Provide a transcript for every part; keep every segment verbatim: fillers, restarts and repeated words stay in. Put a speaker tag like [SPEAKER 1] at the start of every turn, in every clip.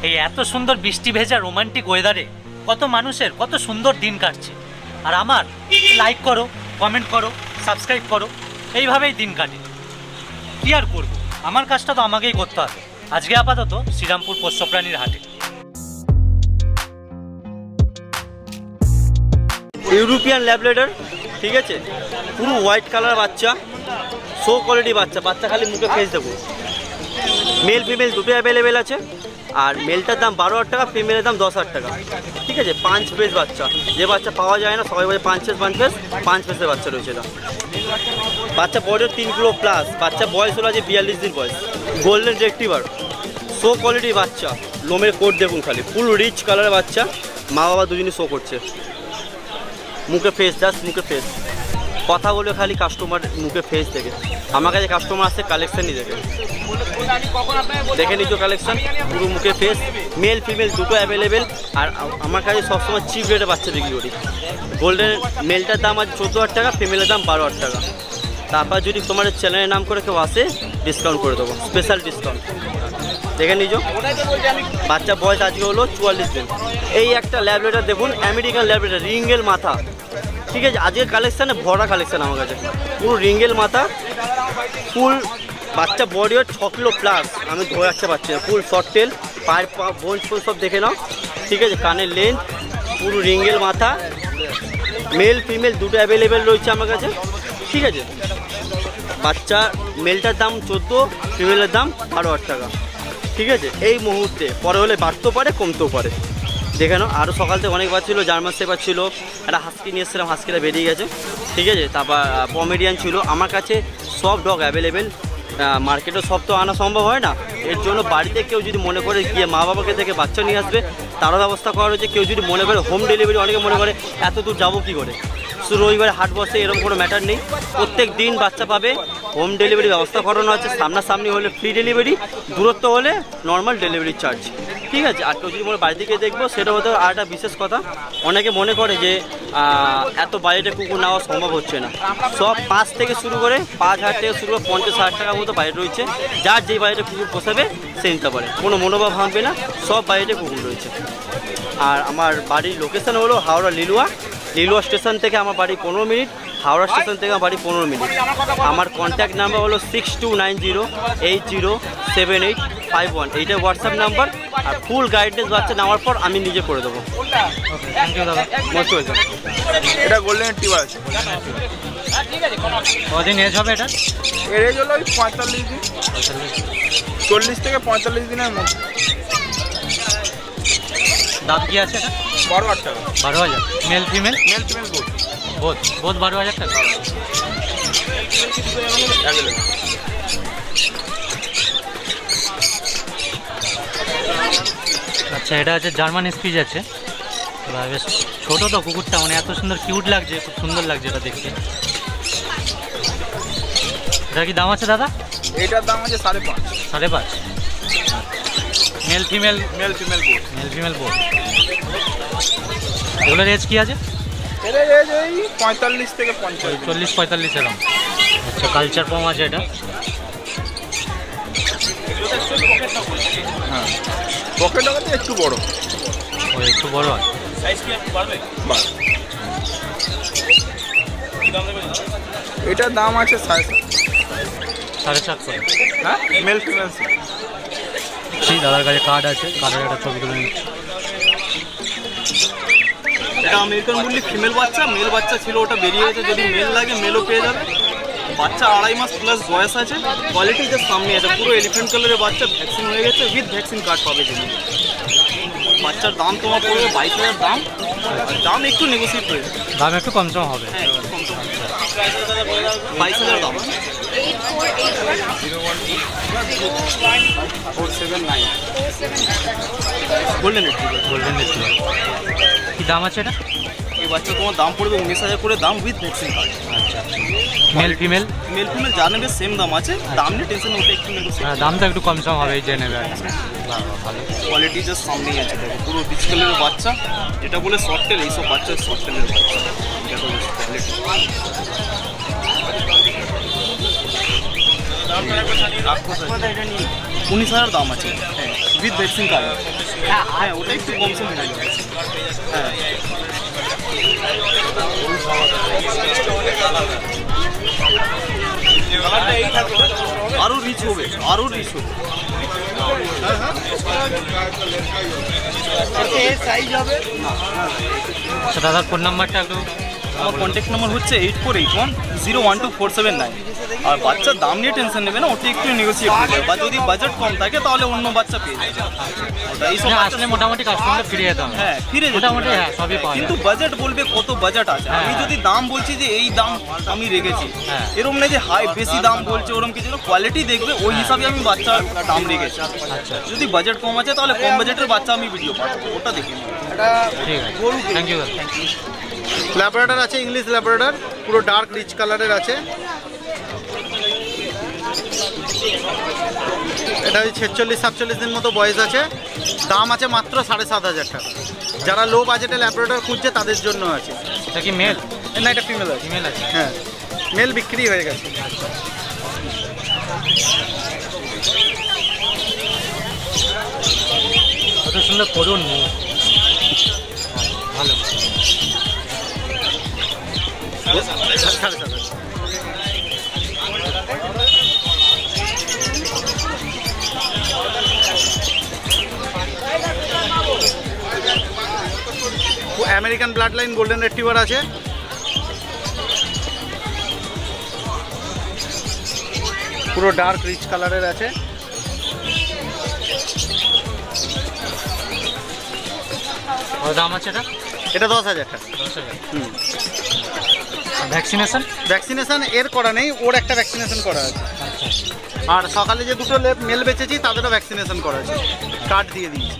[SPEAKER 1] এই এত সুন্দর বৃষ্টি ভেজা রোমান্টিক ওয়েদারে কত মানুষের কত সুন্দর দিন কাটছে, আর আমার লাইক করো, কমেন্ট করো, সাবস্ক্রাইব করো, এইভাবেই দিন কাটে। কি আর করবো, আমার কাজটা তো আমাকেই করতে হবে। আজকে আপাতত শ্রীরামপুর পোষ্যপ্রাণীর হাটে।
[SPEAKER 2] ইউরোপিয়ান ল্যাবরেটর, ঠিক আছে, পুরো হোয়াইট কালার বাচ্চা, সো কোয়ালিটি বাচ্চা। বাচ্চা খালি মুখে ফেস দেবো। মেল ফিমেল দুটো অ্যাভেলেবেল আছে, আর মেলটার দাম বারো হাজার টাকা, ফিমেলের দাম দশ হাজার টাকা। ঠিক আছে, পাঁচ ফেস বাচ্চা, যে বাচ্চা পাওয়া যায় না সবাই বলে পাঁচ ফেস পাঁচ ফেস পাঁচ ফেসের বাচ্চা রয়েছে। এটা বাচ্চা বয়স তিন কিলো প্লাস, বাচ্চা বয়স হলো আছে বিয়াল্লিশ দিন বয়স। গোল্ডেন রেক্টিভার, সো কোয়ালিটি বাচ্চা, লোমের কোট দেখুন খালি, ফুল রিচ কালারের বাচ্চা। মা বাবা দুজনই শো করছে। মুখে ফেস, জাস্ট মুখে ফেস, কথা বলে খালি কাস্টমার মুখে ফেস দেখে। আমার কাছে কাস্টমার আসছে কালেকশানই দেখে, দেখে নিচ্ছ কালেকশান, পুরো মুখে ফেস। মেল ফিমেল দুটো অ্যাভেলেবেল, আর আমার কাছে সবসময় চিপ রেটে বাচ্চা বিক্রি করি। গোল্ডেন মেলটার দাম আছে চোদ্দো হাজার টাকা, ফিমেলের দাম বারো হাজার টাকা। তারপর যদি তোমার চ্যানেলের নাম করে কেউ আসে ডিসকাউন্ট করে দেবো, স্পেশাল ডিসকাউন্ট। দেখে নিজ বাচ্চা বয়স আজকে হলো চুয়াল্লিশ দিন। এই একটা ল্যাবরেটর দেখুন, আমেরিকান ল্যাবরেটর, রিঙ্গেল মাথা। ঠিক আছে, আজকের কালেকশানে ভরা কালেকশান আমার কাছে, পুরো রিঙ্গেল মাথা, ফুল বাচ্চা বডি ওয়েট ছ কিলো প্লাস। আমি ধরে রাখতে পারছি না, ফুল শর্ট টেল, পায়ের পা বোন ফোন সব দেখে নাও। ঠিক আছে, কানের লেন্থ, পুরো রিঙ্গেল মাথা, মেল ফিমেল দুটো অ্যাভেলেবেল রয়েছে আমার কাছে। ঠিক আছে, বাচ্চা মেলটার দাম চোদ্দো, ফিমেলের দাম বারো হাজার টাকা। ঠিক আছে, এই মুহূর্তে, পরে হলে বাড়তেও পারে কমতেও পারে। দেখে নাও, আরও সকাল থেকে অনেক বার ছিল, জার্মান শেপার ছিল, একটা হাস্কি নিয়ে এসেছিলাম, হাস্কিটা বেরিয়ে গেছে। ঠিক আছে, তারপর পমেডিয়ান ছিল। আমার কাছে সব ডগ অ্যাভেলেবেল, মার্কেটে সব তো আনা সম্ভব হয় না। এর জন্য বাড়িতে কেউ যদি মনে করে গিয়ে মা বাবাকে থেকে বাচ্চা নিয়ে আসবে, তারও ব্যবস্থা করা রয়েছে। কেউ যদি মনে করে হোম ডেলিভারি, অনেকে মনে করে এত দূর যাবো কী করে, শুধু রবিবারে হাট বসে, এরকম কোনো ম্যাটার নেই। প্রত্যেক দিন বাচ্চা পাবে, হোম ডেলিভারি ব্যবস্থা করানো আছে। সামনাসামনি হলে ফ্রি ডেলিভারি, দূরত্ব হলে নর্মাল ডেলিভারি চার্জ। ঠিক আছে, আর কেউ যদি মনে বাড়ি থেকে দেখবো, সেটা হতে আর একটা বিশেষ কথা, অনেকে মনে করে যে এত বাজেটে কুকুর নেওয়া সম্ভব হচ্ছে না। সব পাঁচ থেকে শুরু করে পাঁচ হাজার থেকে শুরু করে পঞ্চাশ হাজার টাকার মতো বাজেট রয়েছে। যার যেই বাজেটে কুকুর পোষাবে সে নিতে পারে, কোনো মনোভাব ভাঙবে না, সব বাজেটে কুকুর রয়েছে। আর আমার বাড়ির লোকেশান হলো হাওড়া লিলুয়া। লিলুয়া স্টেশন থেকে আমার বাড়ি পনেরো মিনিট, হাওড়া স্টেশন থেকে আমার বাড়ি পনেরো মিনিট। আমার কন্ট্যাক্ট নাম্বার হলো six two nine zero eight zero seven eight five one, এইটা হোয়াটসঅ্যাপ নাম্বার। আর ফুল গাইডেন্স বাচ্চা নেওয়ার পর আমি নিজে করে দেবো।
[SPEAKER 1] থ্যাংক ইউ দাদা,
[SPEAKER 2] মোস্ট ওয়েলকাম।
[SPEAKER 3] এটা গোল্ডেন রিট্রিভার আছে।
[SPEAKER 1] কদিন এজ হবে এটা?
[SPEAKER 3] এর এজ হলো ওই পঁয়তাল্লিশ দিন, চল্লিশ থেকে পঁয়তাল্লিশ দিনের মধ্যে।
[SPEAKER 1] দাম কি আছে এটা?
[SPEAKER 3] বারো হাজার টাকা।
[SPEAKER 1] বারো হাজার মেল ফিমেল?
[SPEAKER 3] মেল ফিমেল বোধ
[SPEAKER 1] বোধ বোধ বারো হাজার টাকা। আচ্ছা, এটা আছে জার্মান স্পিচ আছে, বেশ ছোটো তো কুকুরটা, মানে এত সুন্দর কিউট লাগছে, খুব সুন্দর লাগছে এটা দেখতে। এটা কি দাম আছে দাদা?
[SPEAKER 3] এইটার দাম আছে সাড়ে পাঁচ।
[SPEAKER 1] সাড়ে পাঁচ মেল ফিমেল?
[SPEAKER 3] মেল ফিমেল বোধ।
[SPEAKER 1] মেল ফিমেল বোধ। এগুলোর এজ কি আছে?
[SPEAKER 3] এর এজ ওই পঁয়তাল্লিশ থেকে পঞ্চাশ,
[SPEAKER 1] চল্লিশ পঁয়তাল্লিশ এরকম। আচ্ছা, কালচার পম আছে এটা?
[SPEAKER 3] হ্যাঁ, পকেট টাকাতে একটু বড়।
[SPEAKER 1] ও একটু বড় হয়।
[SPEAKER 3] এটার দাম আছে সাড়ে সাত।
[SPEAKER 1] সাড়ে সাত করে?
[SPEAKER 3] হ্যাঁ, মেল ফিমেল।
[SPEAKER 1] সেই দাদার কাছে কার্ড আছে, কার্ডের একটা ছবি তুলে নিচ্ছি।
[SPEAKER 2] এটা আমেরিকান মুরলি ফিমেল বাচ্চা, মেল বাচ্চা ছিল, ওটা বেরিয়ে গেছে। যদি মেল লাগে মেলও পেয়ে যাবে। বাচ্চা আড়াই মাস প্লাস বয়স আছে, কোয়ালিটি যে সামনে আছে, পুরো এলিফেন্ট কালারের বাচ্চা, ভ্যাকসিন হয়ে গেছে, উইথ ভ্যাকসিন কার্ড পাবে। যদি বাচ্চার দাম তোমার পড়বে বাইশ হাজার দাম, দাম একটু নেগোসিয়েট হয়ে যাবে,
[SPEAKER 1] দাম একটু কম সম হবে।
[SPEAKER 2] হ্যাঁ, কম সম বাইশ হাজার দাম। Four seven nine golden retriever.
[SPEAKER 1] Golden retriever কি দাম আছে এটা?
[SPEAKER 2] এই বাচ্চা তোমার দাম পড়বে উনিশ হাজার করে দাম, উইথ ভ্যাকসিন কার্ড।
[SPEAKER 1] আচ্ছা, মেল ফিমেল?
[SPEAKER 2] মেল ফিমেল যা নেবে সেম দাম আছে, দাম নিয়ে টেনশন ওটা একটু নেগোসিয়েট।
[SPEAKER 1] হ্যাঁ, দামটা একটু কম সম হবে, এই যে নেবে। ভালো,
[SPEAKER 2] কোয়ালিটি জাস্ট সামনেই আছে, দেখো পুরো রিচ কালারের বাচ্চা, যেটা বলে শর্ট টেল, এইসব বাচ্চা শর্ট টেলের বাচ্চা। দেখো কোয়ালিটি উনিশ হাজার দাম আছে, হ্যাঁ, উইথ ভ্যাকসিন কার্ড।
[SPEAKER 3] হ্যাঁ ওটা একটু কম সম হয়ে যাবে। হ্যাঁ
[SPEAKER 2] আরো রিচ হবে, আরো রিচ হবে। সাইজ হবে।
[SPEAKER 1] আচ্ছা দাদার ফোন নাম্বারটা একটু।
[SPEAKER 3] আমার কন্ট্যাক্ট নাম্বার হচ্ছে eight four eight one zero one two four seven nine. আর বাচ্চার দাম নিয়ে টেনশন নেবে না, ওটা একটু নেগোসিয়েট করবে, বা যদি বাজেট কম থাকে তাহলে অন্য বাচ্চা পেয়ে যাবে। এইসব
[SPEAKER 1] আসলে মোটামুটি কাস্টমার ফিরে যেতে হবে।
[SPEAKER 3] হ্যাঁ ফিরে যেতে
[SPEAKER 1] মোটামুটি
[SPEAKER 3] হবে।
[SPEAKER 1] হ্যাঁ সবই পাওয়া
[SPEAKER 3] কিন্তু
[SPEAKER 1] যায়।
[SPEAKER 3] বাজেট বলবে কত বাজেট আছে,
[SPEAKER 1] হ্যাঁ।
[SPEAKER 3] আমি যদি দাম বলছি যে এই দাম আমি রেখেছি,
[SPEAKER 1] হ্যাঁ।
[SPEAKER 3] এরকম না যে হাই বেশি দাম বলছে ওরকম কিছু না, কোয়ালিটি দেখবে ওই হিসাবে আমি বাচ্চার দাম রেখেছি।
[SPEAKER 1] আচ্ছা
[SPEAKER 3] যদি বাজেট কম আছে তাহলে কম বাজেটের বাচ্চা আমি ভিডিও পাঠাবো, ওটা দেখে নিই।
[SPEAKER 1] ঠিক আছে, থ্যাংক ইউ দাদা।
[SPEAKER 4] ল্যাব্রাডর আছে, ইংলিশ ল্যাব্রাডর, পুরো ডার্ক রিচ কালারের আছে। এটা ওই ছেচল্লিশ সাতচল্লিশ দিন মতো বয়স আছে। দাম আছে মাত্র সাড়ে সাত হাজার টাকা। যারা লো বাজেটে ল্যাব্রাডর খুঁজছে তাদের জন্য আছে।
[SPEAKER 1] এটা কি মেল?
[SPEAKER 4] না এটা ফিমেল আছে।
[SPEAKER 1] ফিমেল আছে।
[SPEAKER 4] হ্যাঁ মেল বিক্রি হয়ে গেছে।
[SPEAKER 1] কত সুন্দর করুন মুখ, ভালো।
[SPEAKER 4] সাড়ে সাত হাজার। American blood line golden retriever আছে। পুরো ডার্ক রিচ কালারের আছে।
[SPEAKER 1] কত দাম আছে এটা?
[SPEAKER 4] এটা দশ হাজার টাকা।
[SPEAKER 1] দশ হাজার।
[SPEAKER 4] হুম।
[SPEAKER 1] ভ্যাকসিনেশন?
[SPEAKER 4] ভ্যাকসিনেশন এর করা নেই, ওর একটা ভ্যাকসিনেশন করা আছে। আর সকালে যে দুটো মেল বেচেছি তাদেরও ভ্যাকসিনেশন করা আছে, কার্ড দিয়ে দিয়েছি।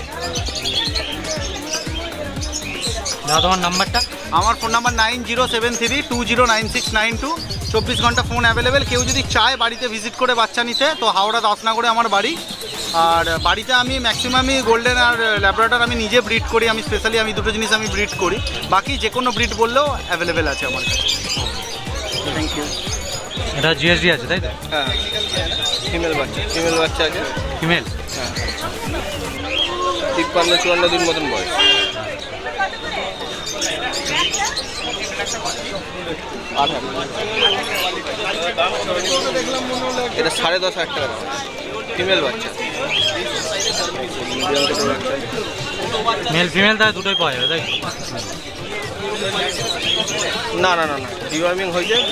[SPEAKER 1] দাদা তোমার নাম্বারটা?
[SPEAKER 4] আমার phone number nine zero seven three two zero nine six nine two. চব্বিশ ঘন্টা ফোন অ্যাভেলেবেল। কেউ যদি চায় বাড়িতে ভিজিট করে বাচ্চা নিতে, তো হাওড়া দাসনগরে আমার বাড়ি। আর বাড়িতে আমি ম্যাক্সিমামই গোল্ডেন আর ল্যাব্রাডর আমি নিজে ব্রিড করি। আমি স্পেশালি আমি দুটো জিনিস আমি ব্রিড করি, বাকি যে কোনো ব্রিড বললেও অ্যাভেলেবেল আছে আমার কাছে। Thank you.
[SPEAKER 1] এটা জিএসডি আছে তাই তো?
[SPEAKER 3] হ্যাঁ ফিমেল বাচ্চা, ফিমেল বাচ্চা আছে।
[SPEAKER 1] ফিমেল?
[SPEAKER 3] হ্যাঁ তিপ্পান্ন চুয়ান্ন দিন মতন বয়স। এটা সাড়ে দশ হাজার টাকা ফিমেল বাচ্চা।
[SPEAKER 1] মেল ফিমেল তাহলে দুটোই পাওয়া যাবে তাই?
[SPEAKER 3] না না না না ডিওয়ার্মিং হয়ে যায়।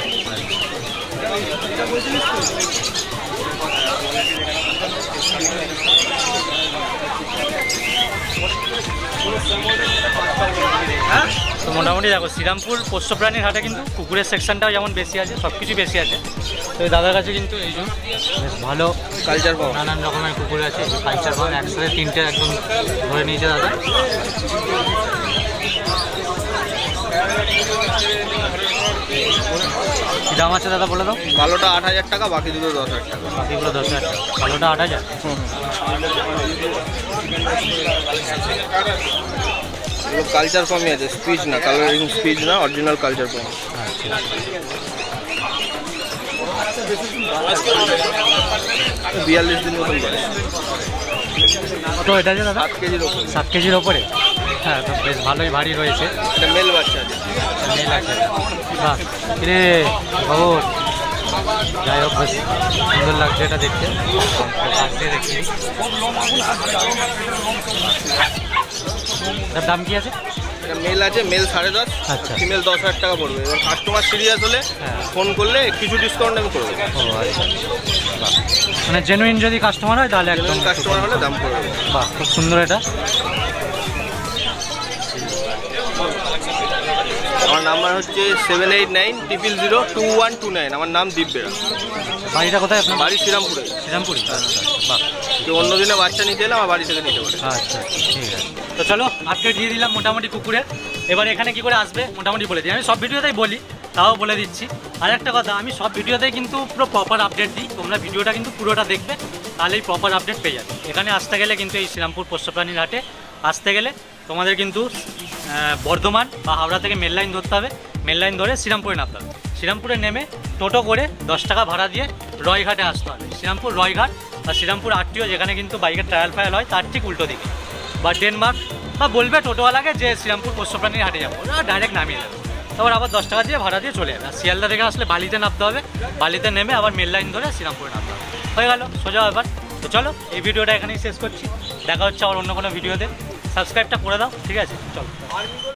[SPEAKER 1] তো মোটামুটি দেখো শ্রীরামপুর পোষ্য প্রাণীর হাটে কিন্তু কুকুরের সেকশনটাও যেমন বেশি আছে, সব কিছু বেশি আছে। তো এই দাদার কাছে কিন্তু এই জন্য বেশ ভালো
[SPEAKER 3] কালচার পাওয়া
[SPEAKER 1] নানান রকমের কুকুর আছে। কালচার পাওয়া একসাথে তিনটে একদম ধরে নিয়েছে দাদা। কি দাম আছে দাদা বলে দাও?
[SPEAKER 3] ভালোটা আট হাজার টাকা, বাকি দুটো দশ হাজার টাকা।
[SPEAKER 1] বাকিগুলো দশ হাজার টাকা, ভালোটা আট হাজার।
[SPEAKER 3] কালচার কমই আছে, স্পিচ না, কালারিং স্পিচ না, অরিজিনাল কালচার কম। বিয়াল্লিশ দিন মতন বয়স।
[SPEAKER 1] কত এটা আছে দাদা?
[SPEAKER 3] সাত কেজির ওপরে।
[SPEAKER 1] সাত কেজির ওপরে? হ্যাঁ তো বেশ ভালোই ভারী রয়েছে।
[SPEAKER 3] এটা মেল বাচ্চা আছে।
[SPEAKER 1] মেল আছে। বাহ রে বাবু, যাই হোক বেশ সুন্দর লাগছে এটা দেখতে। কাছ দিয়ে দেখছি। এটার দাম কি আছে?
[SPEAKER 3] এটা মেল আছে, মেল সাড়ে দশ,
[SPEAKER 1] আচ্ছা।
[SPEAKER 3] ফিমেল দশ হাজার টাকা পড়বে। এবার কাস্টমার সিরিয়াস হলে
[SPEAKER 1] হ্যাঁ।
[SPEAKER 3] ফোন করলে কিছু ডিসকাউন্ট আমি করবো।
[SPEAKER 1] ও আচ্ছা, বাহ মানে জেনুইন যদি কাস্টমার হয় তাহলে একদম
[SPEAKER 3] কাস্টমার হলে দাম পড়বে।
[SPEAKER 1] বাহ খুব সুন্দর এটা।
[SPEAKER 3] আমার নাম্বার হচ্ছে seven eight nine triple zero two one two nine. আমার নাম দীপ বেড়া।
[SPEAKER 1] বাড়িটা কোথায় আপনার?
[SPEAKER 3] বাড়ি শ্রীরামপুরে।
[SPEAKER 1] শ্রীরামপুরে? বাহ
[SPEAKER 3] কেউ অন্য দিনে বাচ্চা নিতে এলে আমার বাড়ি থেকে নিতে পারে।
[SPEAKER 1] আচ্ছা ঠিক আছে। তো চলো আপডেট দিয়ে দিলাম মোটামুটি কুকুরের। এবার এখানে কি করে আসবে মোটামুটি বলে দিই। আমি সব ভিডিওতেই বলি, তাও বলে দিচ্ছি। আর একটা কথা, আমি সব ভিডিওতেই কিন্তু পুরো প্রপার আপডেট দিই। তোমরা ভিডিওটা কিন্তু পুরোটা দেখবে, তাহলেই প্রপার আপডেট পেয়ে যাবে। এখানে আসতে গেলে কিন্তু এই শ্রীরামপুর পোষ্য প্রাণীর হাটে আসতে গেলে তোমাদের কিন্তু বর্ধমান বা হাওড়া থেকে মেল লাইন ধরতে হবে। মেল লাইন ধরে শ্রীরামপুরে নামতে হবে। শ্রীরামপুরে নেমে টোটো করে দশ টাকা ভাড়া দিয়ে রয়ঘাটে আসতে হবে। শ্রীরামপুর রয়ঘাট আর শ্রীরামপুর আরটিও যেখানে কিন্তু বাইকের ট্রায়াল ফায়াল হয় তার ঠিক উল্টো দিকে, বা ডেনমার্ক, বা বলবে টোটোওয়ালাকে যে শ্রীরামপুর পোষ্যপ্রাণীর হাটে যাবো, ওরা ডাইরেক্ট নামিয়ে দেবে, তারপর আবার দশ টাকা দিয়ে ভাড়া দিয়ে চলে যাবে। আর শিয়ালদা থেকে আসলে বালিতে নামতে হবে, বালিতে নেমে আবার মেল লাইন ধরে শ্রীরামপুরে নামতে হবে, হয়ে গেল সোজা ব্যাপার। তো চলো এই ভিডিওটা এখানেই শেষ করছি, দেখা হচ্ছে আবার অন্য কোনো ভিডিওতে। সাবস্ক্রাইবটা করে দাও, ঠিক আছে, চলো।